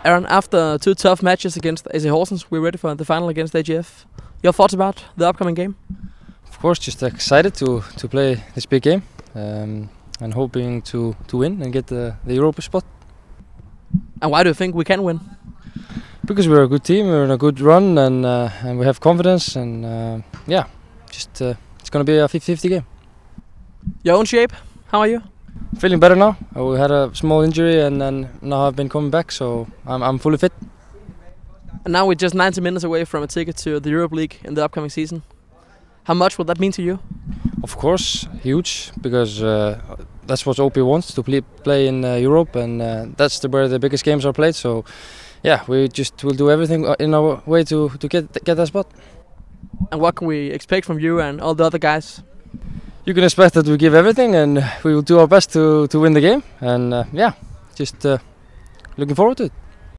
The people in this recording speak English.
Aaron, after 2 tough matches against AC Horsens, we're ready for the final against AGF. Your thoughts about the upcoming game? Of course, just excited to play this big game and hoping to win and get the Europa spot. And why do you think we can win? Because we're a good team, we're in a good run, and we have confidence, and yeah, just it's going to be a 50-50 game. Your own shape, how are you? Feeling better now. We had a small injury, and then now I've been coming back, so I'm fully fit. And now we're just 90 minutes away from a ticket to the Europa League in the upcoming season. How much would that mean to you? Of course, huge, because that's what OP wants, to play in Europe, and that's where the biggest games are played. So, yeah, we just will do everything in our way to get that spot. And what can we expect from you and all the other guys? You can expect that we give everything, and we will do our best to win the game. And yeah, just looking forward to it.